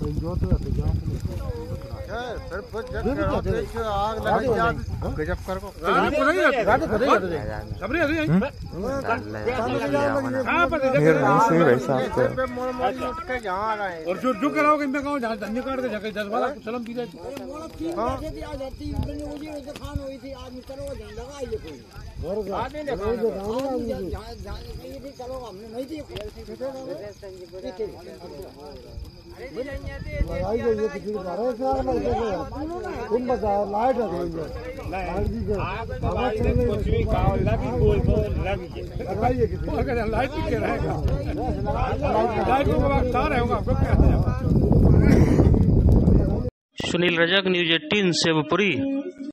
आग लगी गजब कर को और जो कराओगे मैं कहूँ धन्य काट के जाके 10-12 सलम पी जाती चलो हमने नहीं दी लगाई गई है किसी तुम बताओ लाइट है लाइट भी लगाइए किसी लाइट के रहेगा लाइट को तार है होगा। सुनील रजक, न्यूज़ 18 शिवपुरी।